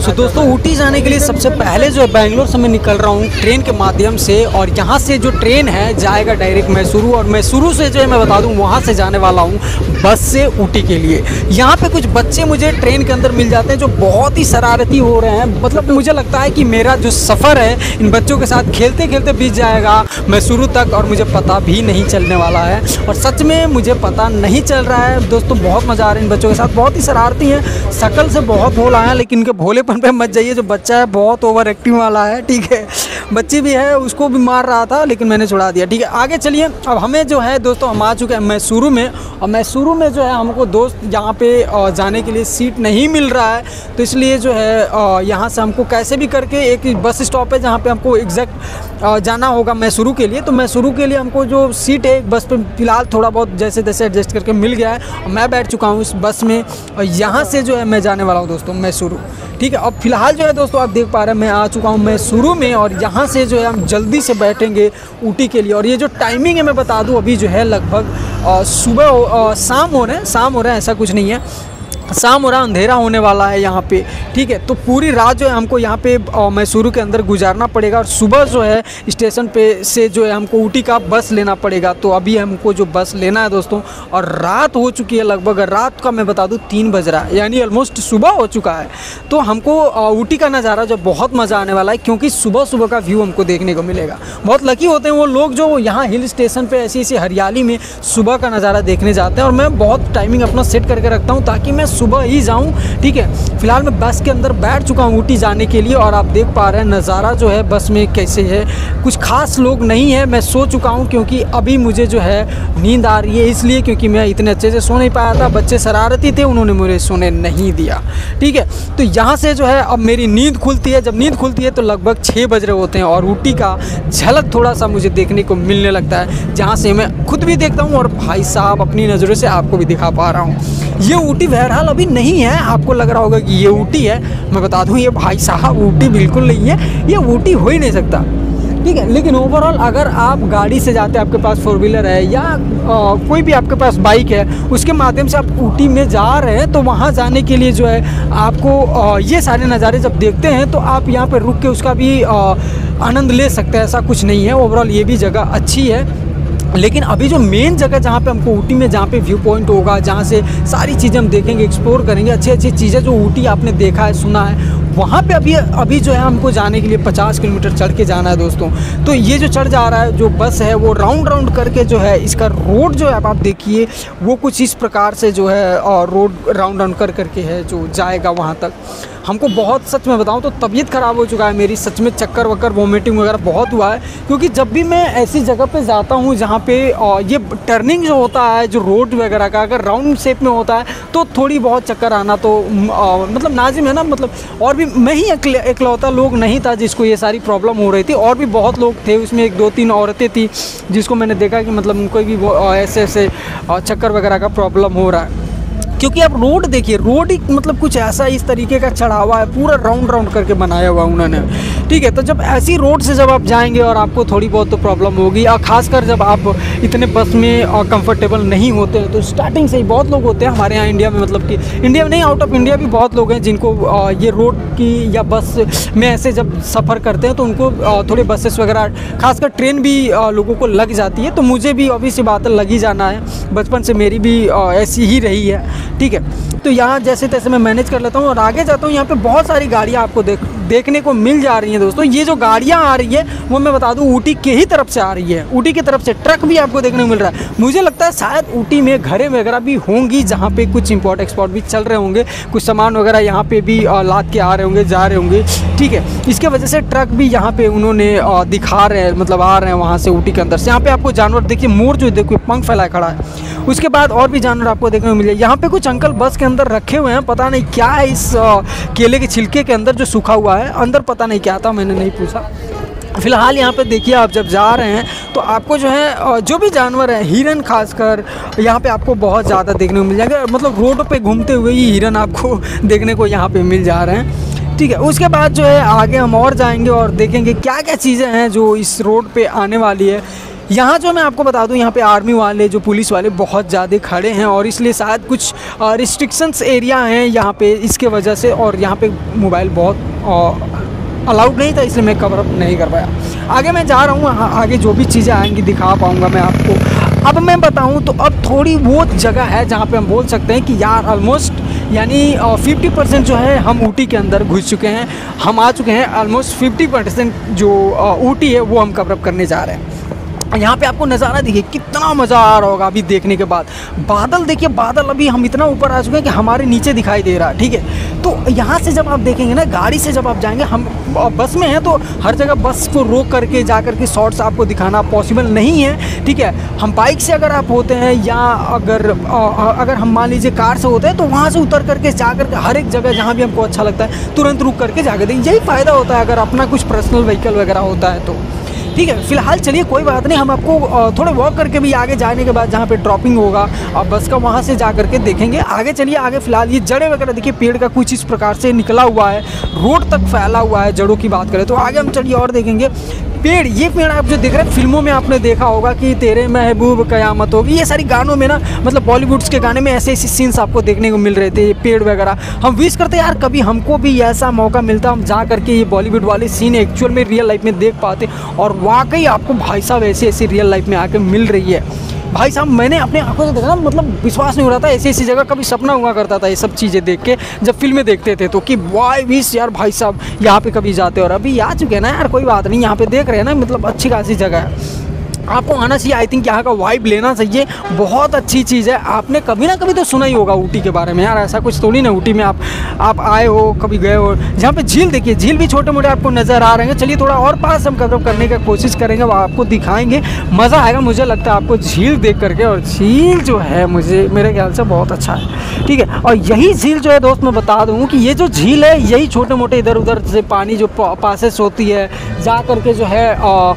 दोस्तों ऊटी जाने के लिए सबसे पहले जो है बेंगलोर से मैं निकल रहा हूँ ट्रेन के माध्यम से, और यहाँ से जो ट्रेन है जाएगा डायरेक्ट मैसूरू, और मैसूरू से जो है मैं बता दूँ वहाँ से जाने वाला हूँ बस से ऊटी के लिए। यहाँ पे कुछ बच्चे मुझे ट्रेन के अंदर मिल जाते हैं जो बहुत ही शरारती हो रहे हैं। मतलब मुझे लगता है कि मेरा जो सफ़र है इन बच्चों के साथ खेलते खेलते बीत जाएगा मैसूरू तक, और मुझे पता भी नहीं चलने वाला है। और सच में मुझे पता नहीं चल रहा है दोस्तों। बहुत मज़ा आ रहा है इन बच्चों के साथ, बहुत ही शरारती हैं, शक्ल से बहुत भोला है, लेकिन इनके भोलेपन पे मत जाइए। जो बच्चा है बहुत ओवर एक्टिंग वाला है, ठीक है। बच्ची भी है, उसको भी मार रहा था लेकिन मैंने छुड़ा दिया, ठीक है। आगे चलिए। अब हमें जो है दोस्तों हम आ चुके हैं मैसूरू में, और मैसूरू में जो है हमको दोस्त यहाँ पे जाने के लिए सीट नहीं मिल रहा है, तो इसलिए जो है यहाँ से हमको कैसे भी करके एक बस स्टॉप है जहाँ पे हमको एग्जैक्ट जाना होगा मैसूरू के लिए। तो मैसूरू के लिए हमको जो सीट है बस पे फ़िलहाल थोड़ा बहुत जैसे तैसे एडजस्ट करके मिल गया है, और मैं बैठ चुका हूँ इस बस में, और यहाँ से जो है मैं जाने वाला हूँ दोस्तों मैसूरू, ठीक है। अब फिलहाल जो है दोस्तों आप देख पा रहे हैं मैं आ चुका हूँ मैसूरू में, और यहाँ से जो है हम जल्दी से बैठेंगे ऊटी के लिए। और ये जो टाइमिंग है मैं बता दूँ, अभी जो है लगभग सुबह शाम हो रहे हैं, ऐसा कुछ नहीं है, शाम हो रहा, अंधेरा होने वाला है यहाँ पे, ठीक है। तो पूरी रात जो है हमको यहाँ पे मैसूरू के अंदर गुजारना पड़ेगा, और सुबह जो है स्टेशन पे से जो है हमको ऊटी का बस लेना पड़ेगा। तो अभी हमको जो बस लेना है दोस्तों, और रात हो चुकी है लगभग, रात का मैं बता दूँ 3 बज रहा है, यानी ऑलमोस्ट सुबह हो चुका है। तो हमको ऊटी का नज़ारा जो बहुत मज़ा आने वाला है, क्योंकि सुबह सुबह का व्यू हमको देखने को मिलेगा। बहुत लकी होते हैं वो लोग जो यहाँ हिल स्टेशन पर ऐसी ऐसी हरियाली में सुबह का नज़ारा देखने जाते हैं, और मैं बहुत टाइमिंग अपना सेट करके रखता हूँ ताकि मैं सुबह ही जाऊं, ठीक है। फिलहाल मैं बस के अंदर बैठ चुका हूं ऊटी जाने के लिए, और आप देख पा रहे हैं नज़ारा जो है बस में कैसे है। कुछ खास लोग नहीं है, मैं सो चुका हूं क्योंकि अभी मुझे जो है नींद आ रही है, इसलिए क्योंकि मैं इतने अच्छे से सो नहीं पाया था। बच्चे शरारती थे, उन्होंने मुझे सोने नहीं दिया, ठीक है। तो यहाँ से जो है अब मेरी नींद खुलती है। जब नींद खुलती है तो लगभग 6 बज रहे होते हैं, और ऊटी का झलक थोड़ा सा मुझे देखने को मिलने लगता है, जहाँ से मैं खुद भी देखता हूँ और भाई साहब अपनी नज़रों से आपको भी दिखा पा रहा हूँ। ये ऊटी बहरहाल अभी नहीं है, आपको लग रहा होगा कि ये ऊटी है, मैं बता दूं ये भाई साहब ऊटी बिल्कुल नहीं है, ये ऊटी हो ही नहीं सकता, ठीक है। लेकिन ओवरऑल अगर आप गाड़ी से जाते हैं, आपके पास 4 व्हीलर है या कोई भी आपके पास बाइक है, उसके माध्यम से आप ऊटी में जा रहे हैं, तो वहाँ जाने के लिए जो है आपको ये सारे नज़ारे जब देखते हैं तो आप यहाँ पर रुक के उसका भी आनंद ले सकते हैं, ऐसा कुछ नहीं है। ओवरऑल ये भी जगह अच्छी है। लेकिन अभी जो मेन जगह जहाँ पे हमको ऊटी में जहाँ पे व्यू पॉइंट होगा, जहाँ से सारी चीज़ें हम देखेंगे, एक्सप्लोर करेंगे, अच्छी अच्छी चीज़ें जो ऊटी आपने देखा है सुना है, वहाँ पे अभी जो है हमको जाने के लिए 50 किलोमीटर चढ़ के जाना है दोस्तों। तो ये जो चढ़ जा रहा है जो बस है वो राउंड करके जो है इसका रोड जो है आप देखिए वो कुछ इस प्रकार से जो है रोड राउंड करके है जो जाएगा वहाँ तक। हमको बहुत सच में बताऊं तो तबीयत ख़राब हो चुका है मेरी, सच में चक्कर वक्कर वोमिटिंग वगैरह बहुत हुआ है, क्योंकि जब भी मैं ऐसी जगह पे जाता हूं जहां पे ये टर्निंग जो होता है जो रोड वगैरह का अगर राउंड शेप में होता है तो थोड़ी बहुत चक्कर आना तो मतलब नाजिम है ना। मतलब और भी मैं ही इकलौता लोग नहीं था जिसको ये सारी प्रॉब्लम हो रही थी, और भी बहुत लोग थे, उसमें 1-2-3 औरतें थी जिसको मैंने देखा कि मतलब उनको भी ऐसे चक्कर वगैरह का प्रॉब्लम हो रहा है। क्योंकि आप रोड देखिए, रोड ही मतलब कुछ ऐसा इस तरीके का चढ़ावा है, पूरा राउंड करके बनाया हुआ उन्होंने, ठीक है। तो जब ऐसी रोड से जब आप जाएंगे और आपको थोड़ी बहुत तो प्रॉब्लम होगी, और ख़ासकर जब आप इतने बस में कंफर्टेबल नहीं होते हैं। तो स्टार्टिंग से ही बहुत लोग होते हैं हमारे यहाँ इंडिया में, मतलब कि इंडिया में नहीं आउट ऑफ इंडिया भी बहुत लोग हैं जिनको ये रोड की या बस में ऐसे जब सफ़र करते हैं तो उनको थोड़े बसेस वगैरह खासकर ट्रेन भी लोगों को लग जाती है। तो मुझे भी ऑब्वियस सी बात है लग ही जाना है, बचपन से मेरी भी ऐसी ही रही है, ठीक है। तो यहाँ जैसे तैसे मैं मैनेज कर लेता हूँ और आगे जाता हूँ। यहाँ पे बहुत सारी गाड़ियाँ आपको देखने को मिल जा रही हैं दोस्तों। ये जो गाड़ियाँ आ रही है वो मैं बता दूँ ऊटी के ही तरफ से आ रही है, ऊटी की तरफ से ट्रक भी आपको देखने को मिल रहा है। मुझे लगता है शायद ऊटी में घरें वगैरह भी होंगी जहाँ पे कुछ इम्पोर्ट एक्सपोर्ट भी चल रहे होंगे, कुछ सामान वगैरह यहाँ पे भी लाद के आ रहे होंगे, जा रहे होंगे, ठीक है। इसके वजह से ट्रक भी यहाँ पे उन्होंने दिखा रहे हैं, मतलब आ रहे हैं वहाँ से ऊटी के अंदर से। यहाँ पे आपको जानवर देखिए, मोर जो देखिए पंख फैलाए खड़ा है। उसके बाद और भी जानवर आपको देखने को मिले। यहाँ पे कुछ अंकल बस के अंदर रखे हुए हैं, पता नहीं क्या है इस केले के छिलके के अंदर जो सूखा हुआ है, अंदर पता नहीं क्या था, मैंने नहीं पूछा। फ़िलहाल यहाँ पे देखिए आप जब जा रहे हैं तो आपको जो है जो भी जानवर है, हिरन खासकर यहाँ पे आपको बहुत ज़्यादा देखने को मिल जाएगा। मतलब रोड पे घूमते हुए ही हिरन आपको देखने को यहाँ पे मिल जा रहे हैं, ठीक है। उसके बाद जो है आगे हम और जाएंगे और देखेंगे क्या क्या चीज़ें हैं जो इस रोड पे आने वाली है। यहाँ जो मैं आपको बता दूँ, यहाँ पे आर्मी वाले जो पुलिस वाले बहुत ज़्यादा खड़े हैं और इसलिए शायद कुछ रिस्ट्रिक्शंस एरिया हैं यहाँ पे, इसके वजह से। और यहाँ पे मोबाइल बहुत अलाउड नहीं था, इसलिए मैं कवर अप नहीं कर पाया। आगे मैं जा रहा हूँ, आगे जो भी चीज़ें आएंगी दिखा पाऊँगा मैं आपको। अब मैं बताऊँ तो अब थोड़ी वो जगह है जहाँ पे हम बोल सकते हैं कि यार ऑलमोस्ट यानी 50% जो है हम ऊटी के अंदर घुस चुके हैं। हम आ चुके हैं ऑलमोस्ट 50% जो ऊटी है वो हम कवर अप करने जा रहे हैं। यहाँ पे आपको नज़ारा देखिए, कितना मज़ा आ रहा होगा अभी देखने के बाद। बादल देखिए, बादल अभी हम इतना ऊपर आ चुके हैं कि हमारे नीचे दिखाई दे रहा है, ठीक है। तो यहाँ से जब आप देखेंगे ना, गाड़ी से जब आप जाएंगे, हम बस में हैं तो हर जगह बस को रोक करके जा करके शॉर्ट्स आपको दिखाना पॉसिबल नहीं है, ठीक है। हम बाइक से अगर आप होते हैं या अगर हम मान लीजिए कार से होते हैं तो वहाँ से उतर करके जा करके हर एक जगह जहाँ भी हमको अच्छा लगता है तुरंत रुक करके जाकर देंगे। यही फ़ायदा होता है अगर अपना कुछ पर्सनल व्हीकल वगैरह होता है तो, ठीक है। फिलहाल चलिए कोई बात नहीं, हम आपको थोड़े वॉक करके भी आगे जाने के बाद जहाँ पे ड्रॉपिंग होगा और बस का वहाँ से जा करके देखेंगे। आगे चलिए, आगे फिलहाल ये जड़ें वगैरह देखिए, पेड़ का कुछ इस प्रकार से निकला हुआ है, रोड तक फैला हुआ है जड़ों की बात करें तो। आगे हम चलिए और देखेंगे पेड़। ये पेड़ आप जो देख रहे हैं, फिल्मों में आपने देखा होगा कि तेरे महबूब कयामत होगी, ये सारी गानों में ना, मतलब बॉलीवुड्स के गाने में ऐसे ऐसे सीन्स आपको देखने को मिल रहे थे, ये पेड़ वगैरह। हम विश करते यार कभी हमको भी ऐसा मौका मिलता, हम जा करके ये बॉलीवुड वाले सीन एक्चुअल में रियल लाइफ में देख पाते। और वाकई आपको भाई साहब ऐसी ऐसी रियल लाइफ में आके मिल रही है। भाई साहब मैंने अपने आंखों से देखा ना, मतलब विश्वास नहीं हो रहा था, ऐसी ऐसी जगह कभी सपना हुआ करता था ये सब चीज़ें देख के जब फिल्में देखते थे तो, कि वाई विश यार भाई साहब यहाँ पे कभी जाते। और अभी आ चुके हैं ना यार, कोई बात नहीं, यहाँ पे देख रहे हैं ना, मतलब अच्छी खासी जगह है, आपको आना चाहिए। आई थिंक यहाँ का वाइब लेना चाहिए, बहुत अच्छी चीज़ है। आपने कभी ना कभी तो सुना ही होगा ऊटी के बारे में यार, ऐसा कुछ थोड़ी ना ऊटी में आप आए हो, कभी गए हो। जहाँ पे झील देखिए, झील भी छोटे मोटे आपको नज़र आ रहे हैं। चलिए थोड़ा और पास हम कवर करने की कोशिश करेंगे, वो आपको दिखाएंगे, मज़ा आएगा मुझे लगता है आपको झील देख करके। और झील जो है मेरे ख्याल से बहुत अच्छा है, ठीक है। और यही झील जो है दोस्त, मैं बता दूँ कि ये जो झील है, यही छोटे मोटे इधर उधर से पानी जो पासेस होती है जा करके जो है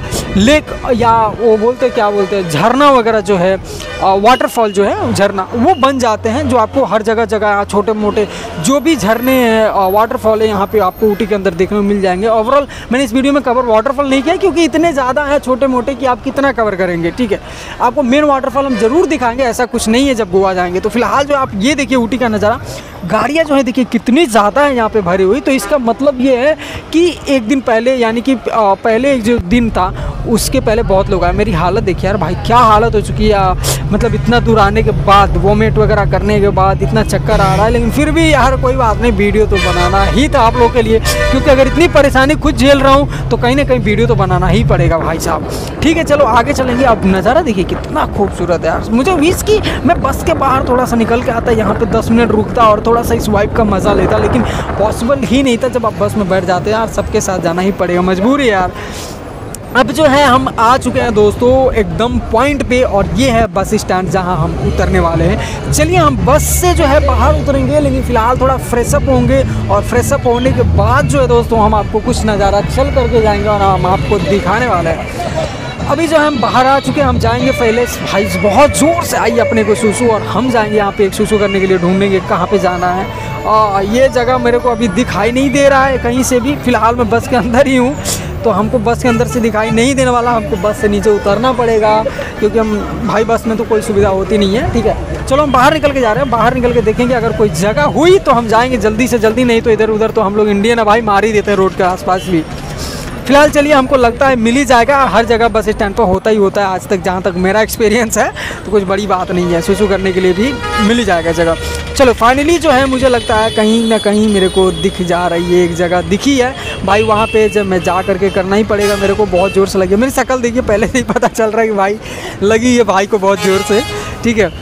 लेक या वो क्या बोलते हैं झरना वगैरह जो है, वाटरफॉल जो है झरना, वो बन जाते हैं। जो आपको हर जगह छोटे मोटे जो भी झरने हैं, वाटरफॉल है, यहाँ पे आपको ऊटी के अंदर देखने को मिल जाएंगे। ओवरऑल मैंने इस वीडियो में कवर वाटरफॉल नहीं किया क्योंकि इतने ज़्यादा हैं छोटे मोटे कि आप कितना कवर करेंगे, ठीक है। आपको मेन वाटरफॉल हम ज़रूर दिखाएंगे, ऐसा कुछ नहीं है जब गोवा जाएंगे तो। फिलहाल जो आप ये देखिए ऊटी का नज़ारा, गाड़ियाँ जो है देखिए कितनी ज़्यादा है यहाँ पे भरी हुई। तो इसका मतलब ये है कि एक दिन पहले, यानी कि पहले एक जो दिन था उसके पहले बहुत लोग आए। मेरी हालत देखिए यार भाई, क्या हालत हो चुकी है, मतलब इतना दूर आने के बाद, वोमिट वगैरह करने के बाद इतना चक्कर आ रहा है। लेकिन फिर भी यार कोई बात नहीं, वीडियो तो बनाना ही था आप लोगों के लिए, क्योंकि अगर इतनी परेशानी खुद झेल रहा हूँ तो कहीं ना कहीं वीडियो तो बनाना ही पड़ेगा भाई साहब, ठीक है। चलो आगे चलेंगे। अब नज़ारा देखिए कितना खूबसूरत है यार। मुझे विश की मैं बस के बाहर थोड़ा सा निकल के आता, यहाँ पे 10 मिनट रुकता और थोड़ा सा इस वाइब का मज़ा लेता, लेकिन पॉसिबल ही नहीं था। जब आप बस में बैठ जाते हैं यार, सबके साथ जाना ही पड़ेगा, मजबूरी है यार। अब जो है हम आ चुके हैं दोस्तों एकदम पॉइंट पे, और ये है बस स्टैंड जहां हम उतरने वाले हैं। चलिए हम बस से जो है बाहर उतरेंगे, लेकिन फ़िलहाल थोड़ा फ्रेशअप होंगे, और फ्रेशअप होने के बाद जो है दोस्तों हम आपको कुछ नज़ारा चल करके जाएंगे और हम आपको दिखाने वाले हैं। अभी जो हम बाहर आ चुके हैं, हम जाएंगे पहले भाई बहुत ज़ोर से आई अपने को सुसु, और हम जाएंगे यहाँ पे एक सुसु करने के लिए, ढूंढेंगे कहाँ पे जाना है। ये जगह मेरे को अभी दिखाई नहीं दे रहा है कहीं से भी, फ़िलहाल मैं बस के अंदर ही हूँ तो हमको बस के अंदर से दिखाई नहीं देने वाला, हमको बस से नीचे उतरना पड़ेगा क्योंकि हम भाई बस में तो कोई सुविधा होती नहीं है, ठीक है। चलो हम बाहर निकल के जा रहे हैं, बाहर निकल के देखेंगे अगर कोई जगह हुई तो हम जाएंगे जल्दी से जल्दी, नहीं तो इधर उधर तो हम लोग इंडियन है भाई, मार ही देते हैं रोड के आसपास भी। फिलहाल चलिए हमको लगता है मिल ही जाएगा, हर जगह बस स्टैंड पर होता ही होता है आज तक, जहाँ तक मेरा एक्सपीरियंस है, तो कुछ बड़ी बात नहीं है, सुसु करने के लिए भी मिल ही जाएगा जगह। चलो फाइनली जो है मुझे लगता है कहीं ना कहीं मेरे को दिख जा रही है एक जगह, दिखी है भाई, वहाँ पे जब मैं जा करके करना ही पड़ेगा मेरे को, बहुत ज़ोर से लगी मेरी शक्ल देखिए, पहले से ही पता चल रहा है कि भाई लगी है भाई को बहुत ज़ोर से, ठीक है।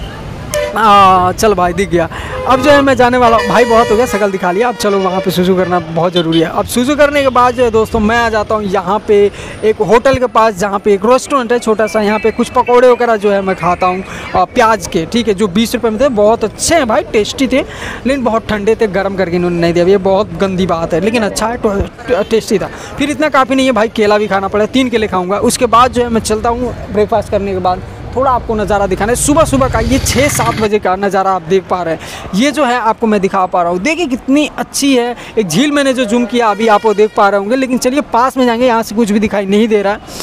चल भाई दिख गया। अब जो है मैं जाने वाला हूँ भाई, बहुत हो गया शक्ल दिखा लिया, अब चलो वहाँ पे सुसु करना बहुत ज़रूरी है। अब सुसु करने के बाद जो है दोस्तों मैं आ जाता हूँ यहाँ पे एक होटल के पास, जहाँ पे एक रेस्टोरेंट है छोटा सा, यहाँ पे कुछ पकौड़े वगैरह जो है मैं खाता हूँ प्याज के, ठीक है, जो 20 रुपये में थे, बहुत अच्छे हैं भाई, टेस्टी थे, लेकिन बहुत ठंडे थे, गर्म करके इन्होंने नहीं दिया, ये बहुत गंदी बात है, लेकिन अच्छा है, टेस्टी था। फिर इतना काफ़ी नहीं है भाई, केला भी खाना पड़ा, 3 केले खाऊँगा। उसके बाद जो है मैं चलता हूँ ब्रेकफास्ट करने के बाद, थोड़ा आपको नज़ारा दिखाना है सुबह सुबह का, ये 6-7 बजे का नज़ारा आप देख पा रहे हैं, ये जो है आपको मैं दिखा पा रहा हूँ, देखिए कितनी अच्छी है। एक झील मैंने जो जूम किया अभी आप वो देख पा रहे होंगे, लेकिन चलिए पास में जाएंगे, यहाँ से कुछ भी दिखाई नहीं दे रहा है।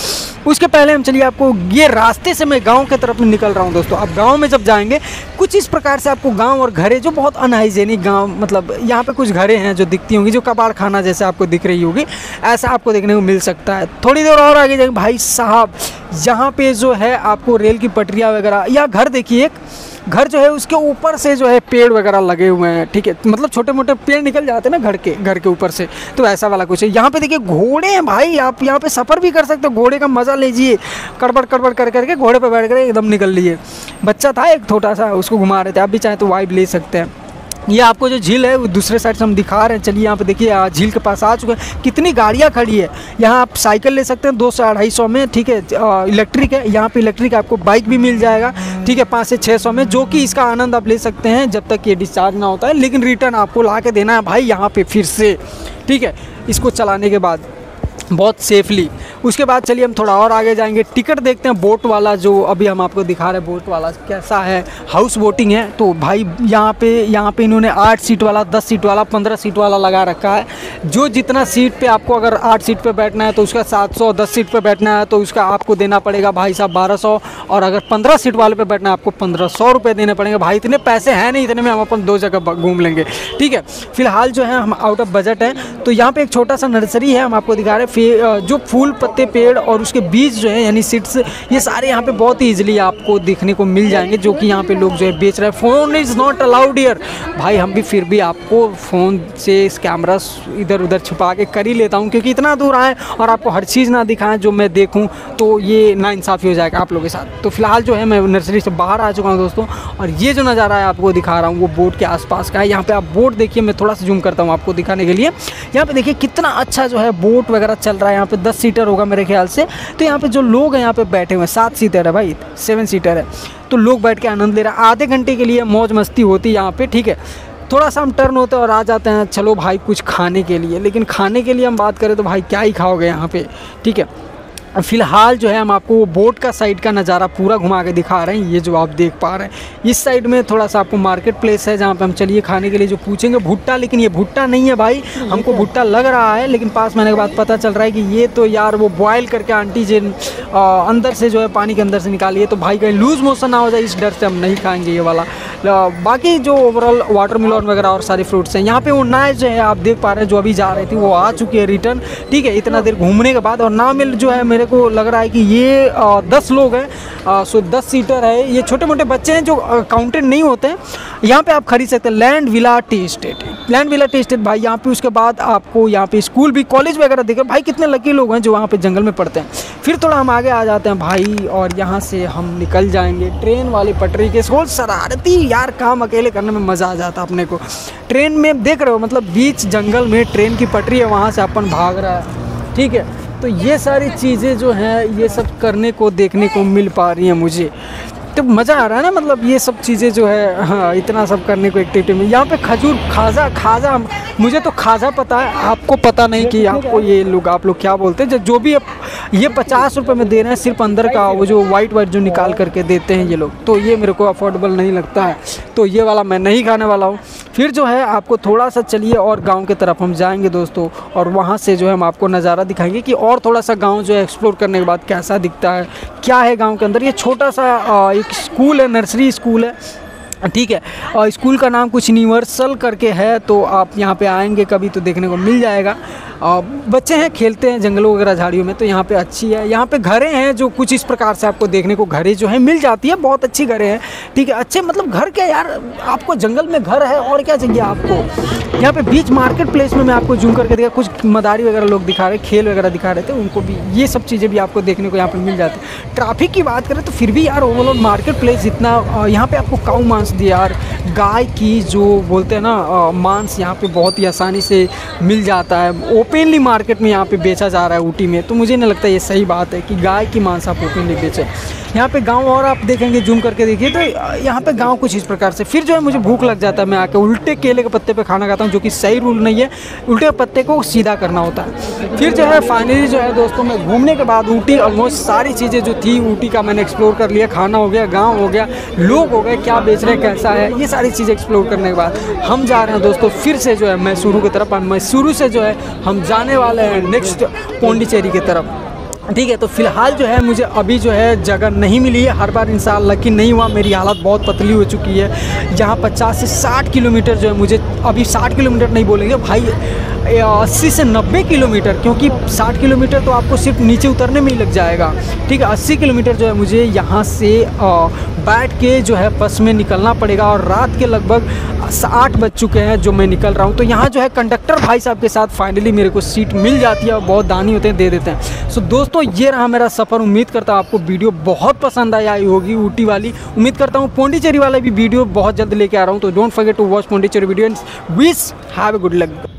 उसके पहले हम चलिए आपको ये रास्ते से मैं गांव की तरफ निकल रहा हूं दोस्तों। अब गांव में जब जाएंगे कुछ इस प्रकार से आपको गांव और घरें जो बहुत अनहाइजेनिक गांव, मतलब यहाँ पे कुछ घरें हैं जो दिखती होंगी, जो कबाड़ खाना जैसे आपको दिख रही होगी, ऐसा आपको देखने को मिल सकता है। थोड़ी देर और आगे जाएंगे भाई साहब, यहाँ पे जो है आपको रेल की पटरियाँ वगैरह, या घर देखिए, एक घर जो है उसके ऊपर से जो है पेड़ वगैरह लगे हुए हैं, ठीक है, मतलब छोटे मोटे पेड़ निकल जाते हैं ना घर के ऊपर से, तो ऐसा वाला कुछ है। यहाँ पे देखिए घोड़े हैं भाई, आप यहाँ पे सफ़र भी कर सकते हो, घोड़े का मज़ा लीजिए, कड़बड़ कड़बड़ कर करके घोड़े पे बैठ कर एकदम निकल लिए। बच्चा था एक छोटा सा, उसको घुमा रहे थे, आप भी चाहें तो वाइब ले सकते हैं। ये आपको जो झील है वो दूसरे साइड से हम दिखा रहे हैं। चलिए यहाँ पे देखिए झील के पास आ चुके हैं, कितनी गाड़ियाँ खड़ी है। यहाँ आप साइकिल ले सकते हैं 200-250 में, ठीक है, इलेक्ट्रिक है, यहाँ पे इलेक्ट्रिक आपको बाइक भी मिल जाएगा, ठीक है, 500 से 600 में, जो कि इसका आनंद आप ले सकते हैं जब तक ये डिस्चार्ज ना होता है, लेकिन रिटर्न आपको ला के देना है भाई यहाँ पे फिर से, ठीक है, इसको चलाने के बाद बहुत सेफली। उसके बाद चलिए हम थोड़ा और आगे जाएंगे, टिकट देखते हैं बोट वाला, जो अभी हम आपको दिखा रहे हैं बोट वाला कैसा है, हाउस बोटिंग है। तो भाई यहाँ पे इन्होंने 8 सीट वाला, 10 सीट वाला, 15 सीट वाला लगा रखा है। जो जितना सीट पे आपको, अगर 8 सीट पे बैठना है तो उसका 700, 10 सीट पे बैठना है तो उसका आपको देना पड़ेगा भाई साहब 1200, और अगर 15 सीट वाले पे बैठना है आपको 1500 रुपये देने पड़ेंगे। भाई इतने पैसे हैं नहीं, इतने में हम अपन 2 जगह घूम लेंगे, ठीक है। फिलहाल जो है हम आउट ऑफ बजट है। तो यहाँ पे एक छोटा सा नर्सरी है, हम आपको दिखा रहे हैं, जो फूल पत्ते पेड़ और उसके बीज जो है यानी सीड्स, ये सारे यहाँ पे बहुत ही ईजिली आपको देखने को मिल जाएंगे, जो कि यहाँ पे लोग जो है बेच रहे हैं। Phone is not allowed here भाई, हम भी फिर भी आपको फ़ोन से इस कैमरा इधर उधर छुपा के कर ही लेता हूँ, क्योंकि इतना दूर आए और आपको हर चीज़ ना दिखाएं जो मैं देखूँ तो ये नाइंसाफ़ी हो जाएगा आप लोगों के साथ। तो फिलहाल जो है मैं नर्सरी से बाहर आ चुका हूँ दोस्तों, और ये जो नज़ारा है आपको दिखा रहा हूँ वो बोट के आसपास का है। यहाँ पे आप बोट देखिए, मैं थोड़ा सा जूम करता हूँ आपको दिखाने के लिए। यहाँ पे देखिए कितना अच्छा जो है बोट वगैरह चल रहा है। यहाँ पे 10 सीटर होगा मेरे ख्याल से। तो यहाँ पे जो लोग हैं यहाँ पे बैठे हुए हैं, 7 सीटर है भाई, 7 सीटर है, तो लोग बैठ के आनंद ले रहे हैं। आधे घंटे के लिए मौज मस्ती होती है यहाँ पे, ठीक है। थोड़ा सा हम टर्न होते हैं और आ जाते हैं चलो भाई कुछ खाने के लिए, लेकिन खाने के लिए हम बात करें तो भाई क्या ही खाओगे यहाँ पे, ठीक है। फ़िलहाल जो है हम आपको वो बोट का साइड का नज़ारा पूरा घुमा के दिखा रहे हैं। ये जो आप देख पा रहे हैं इस साइड में थोड़ा सा आपको मार्केट प्लेस है, जहाँ पे हम चलिए खाने के लिए जो पूछेंगे भुट्टा, लेकिन ये भुट्टा नहीं है भाई, हमको भुट्टा लग रहा है, लेकिन पास में आने के बाद पता चल रहा है कि ये तो यार वो बॉयल करके आंटी जी अंदर से जो है पानी के अंदर से निकाली है। तो भाई कहीं लूज़ मोशन ना हो जाए, इस डर से हम नहीं खाएँगे ये वाला। बाकी जो ओवरऑल वाटरमेलन वगैरह और सारे फ्रूट्स हैं यहाँ पे, वो नाव जो है आप देख पा रहे हैं जो अभी जा रही थी वो आ चुकी है रिटर्न, ठीक है, इतना देर घूमने के बाद। और नाव में जो है मेरे को लग रहा है कि ये 10 लोग हैं, सो 10 सीटर है। ये छोटे मोटे बच्चे हैं जो काउंटेड नहीं होते हैं। यहाँ पे आप खरीद सकते हैं land villa tea estate, land villa tea estate भाई यहाँ पे। उसके बाद आपको यहाँ पे स्कूल भी, कॉलेज वगैरह देखे भाई, कितने लकी लोग हैं जो वहाँ पे जंगल में पढ़ते हैं। फिर थोड़ा हम आगे आ जाते हैं भाई, और यहाँ से हम निकल जाएंगे ट्रेन वाली पटरी के सोच। शरारती यार काम अकेले करने में मज़ा आ जाता अपने को। ट्रेन में देख रहे हो, मतलब बीच जंगल में ट्रेन की पटरी है, वहाँ से अपन भाग रहा है, ठीक है। तो ये सारी चीज़ें जो हैं ये सब करने को देखने को मिल पा रही हैं मुझे, तो मज़ा आ रहा है ना, मतलब ये सब चीज़ें जो है, हाँ, इतना सब करने को एक्टिविटी में। यहाँ पे खजूर खाजा मुझे तो खाजा पता है, आपको पता नहीं कि आपको ये लोग, आप लोग क्या बोलते हैं। जो भी ये 50 रुपये में दे रहे हैं सिर्फ अंदर का, वो जो वाइट जो निकाल करके देते हैं ये लोग, तो ये मेरे को अफोर्डेबल नहीं लगता है, तो ये वाला मैं नहीं खाने वाला हूँ। फिर जो है आपको थोड़ा सा चलिए और गांव की तरफ हम जाएंगे दोस्तों, और वहाँ से जो है हम आपको नज़ारा दिखाएंगे कि और थोड़ा सा गांव जो है एक्सप्लोर करने के बाद कैसा दिखता है, क्या है गांव के अंदर। ये छोटा सा एक स्कूल है, नर्सरी स्कूल है, ठीक है, और स्कूल का नाम कुछ यूनिवर्सल करके है। तो आप यहाँ पे आएंगे कभी तो देखने को मिल जाएगा। बच्चे हैं, खेलते हैं जंगलों वगैरह झाड़ियों में, तो यहाँ पे अच्छी है। यहाँ पे घरें हैं जो कुछ इस प्रकार से आपको देखने को घरें जो है मिल जाती है, बहुत अच्छी घरें हैं, ठीक है। अच्छे मतलब घर क्या यार, आपको जंगल में घर है और क्या चाहिए आपको। यहाँ पे बीच मार्केट प्लेस में मैं आपको जूम करके देखा, कुछ मदारी वगैरह लोग दिखा रहे, खेल वगैरह दिखा रहे थे, उनको भी ये सब चीज़ें भी आपको देखने को यहाँ पर मिल जाती है। ट्रैफिक की बात करें तो फिर भी यार ओवरऑल मार्केट प्लेस इतना, यहाँ पर आपको काऊ मांस दिया यार, गाय की जो बोलते हैं ना मांस यहाँ पे बहुत ही आसानी से मिल जाता है। ओपनली मार्केट में यहाँ पे बेचा जा रहा है ऊटी में, तो मुझे नहीं लगता ये सही बात है कि गाय की मांस आप ओपनली बेचें। यहाँ पे गांव और आप देखेंगे, जूम करके देखिए तो यहाँ पे गांव कुछ इस प्रकार से। फिर जो है मुझे भूख लग जाता है, मैं आके उल्टे केले के पत्ते पे खाना खाता हूँ, जो कि सही रूल नहीं है, उल्टे पत्ते को सीधा करना होता है। फिर जो है फाइनली जो है दोस्तों, मैं घूमने के बाद ऊटी ऑलमोस्ट सारी चीज़ें जो थी ऊटी का मैंने एक्सप्लोर कर लिया। खाना हो गया, गाँव हो गया, लोग हो गए, क्या बेच रहे हैं, कैसा है, ये सारी चीज़ें एक्सप्लोर करने के बाद हम जा रहे हैं दोस्तों फिर से जो है मैसूरू की तरफ। मैसूरू से जो है हम जाने वाले हैं नेक्स्ट पौंडीचेरी की तरफ। ठीक है। तो फिलहाल जो है मुझे अभी जो है जगह नहीं मिली है, हर बार इंशाल्लाह कि नहीं हुआ, मेरी हालत बहुत पतली हो चुकी है। यहाँ 50 से 60 किलोमीटर जो है मुझे, अभी 60 किलोमीटर नहीं बोलेंगे भाई, 80 से 90 किलोमीटर, क्योंकि 60 किलोमीटर तो आपको सिर्फ नीचे उतरने में ही लग जाएगा। ठीक है, 80 किलोमीटर जो है मुझे यहाँ से बैठ के जो है बस में निकलना पड़ेगा, और रात के लगभग 8 बज चुके हैं जो मैं निकल रहा हूँ। तो यहाँ जो है कंडक्टर भाई साहब के साथ फाइनली मेरे को सीट मिल जाती है, और बहुत दानी होते हैं, दे देते हैं। सो दोस्तों ये रहा मेरा सफ़र। उम्मीद करता हूँ आपको वीडियो बहुत पसंद आई होगी ऊटी वाली। उम्मीद करता हूँ पौंडीचेरी वाला भी वीडियो बहुत जल्द लेके आ रहा हूँ। तो don't forget to watch Pondicherry video and wish have a good luck.